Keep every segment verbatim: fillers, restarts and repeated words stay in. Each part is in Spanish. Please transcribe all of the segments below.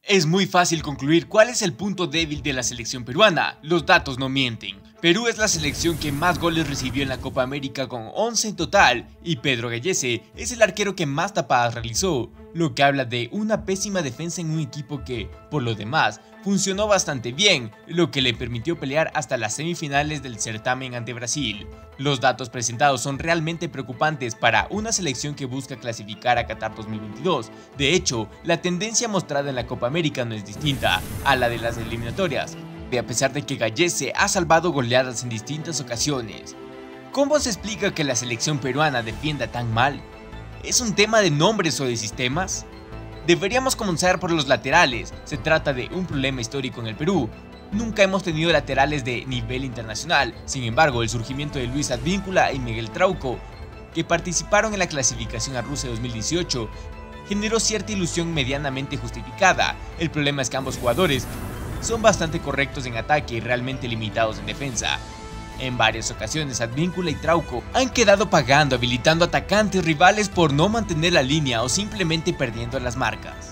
Es muy fácil concluir cuál es el punto débil de la selección peruana. Los datos no mienten. Perú es la selección que más goles recibió en la Copa América con once en total, y Pedro Gallese es el arquero que más tapadas realizó, lo que habla de una pésima defensa en un equipo que, por lo demás, funcionó bastante bien, lo que le permitió pelear hasta las semifinales del certamen ante Brasil. Los datos presentados son realmente preocupantes para una selección que busca clasificar a Qatar dos mil veintidós. De hecho, la tendencia mostrada en la Copa América no es distinta a la de las eliminatorias, a pesar de que Gallese ha salvado goleadas en distintas ocasiones. ¿Cómo se explica que la selección peruana defienda tan mal? ¿Es un tema de nombres o de sistemas? Deberíamos comenzar por los laterales. Se trata de un problema histórico en el Perú. Nunca hemos tenido laterales de nivel internacional. Sin embargo, el surgimiento de Luis Advíncula y Miguel Trauco, que participaron en la clasificación a Rusia dos mil dieciocho, generó cierta ilusión medianamente justificada. El problema es que ambos jugadores son bastante correctos en ataque y realmente limitados en defensa. En varias ocasiones, Advíncula y Trauco han quedado pagando, habilitando atacantes rivales por no mantener la línea o simplemente perdiendo las marcas.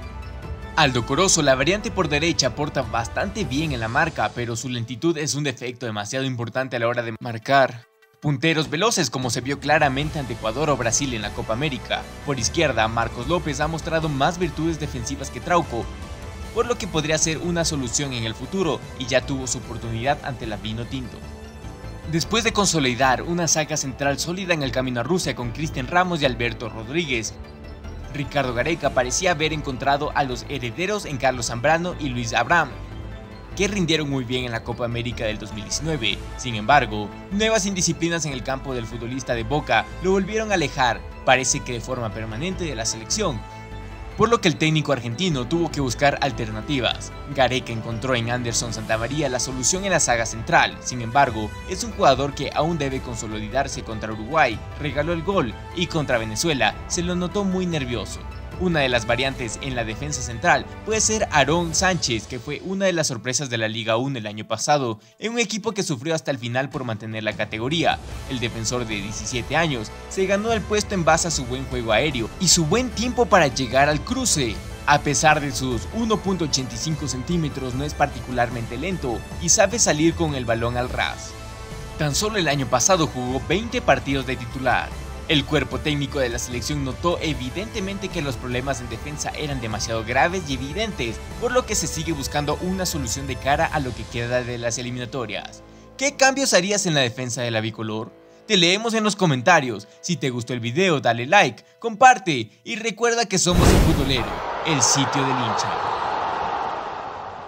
Aldo Corozo, la variante por derecha, aporta bastante bien en la marca, pero su lentitud es un defecto demasiado importante a la hora de marcar punteros veloces, como se vio claramente ante Ecuador o Brasil en la Copa América. Por izquierda, Marcos López ha mostrado más virtudes defensivas que Trauco, por lo que podría ser una solución en el futuro, y ya tuvo su oportunidad ante la Vinotinto. Después de consolidar una saga central sólida en el camino a Rusia con Cristian Ramos y Alberto Rodríguez, Ricardo Gareca parecía haber encontrado a los herederos en Carlos Zambrano y Luis Abraham, que rindieron muy bien en la Copa América del dos mil diecinueve. Sin embargo, nuevas indisciplinas en el campo del futbolista de Boca lo volvieron a alejar, parece que de forma permanente, de la selección, por lo que el técnico argentino tuvo que buscar alternativas. Gareca encontró en Anderson Santamaría la solución en la saga central. Sin embargo, es un jugador que aún debe consolidarse. Contra Uruguay regaló el gol y contra Venezuela se lo notó muy nervioso. Una de las variantes en la defensa central puede ser Aarón Sánchez, que fue una de las sorpresas de la Liga uno el año pasado, en un equipo que sufrió hasta el final por mantener la categoría. El defensor de diecisiete años se ganó el puesto en base a su buen juego aéreo y su buen tiempo para llegar al cruce. A pesar de sus uno punto ochenta y cinco centímetros, no es particularmente lento y sabe salir con el balón al ras. Tan solo el año pasado jugó veinte partidos de titular. El cuerpo técnico de la selección notó evidentemente que los problemas en defensa eran demasiado graves y evidentes, por lo que se sigue buscando una solución de cara a lo que queda de las eliminatorias. ¿Qué cambios harías en la defensa de la bicolor? Te leemos en los comentarios. Si te gustó el video, dale like, comparte y recuerda que somos El Futbolero, el sitio del hincha.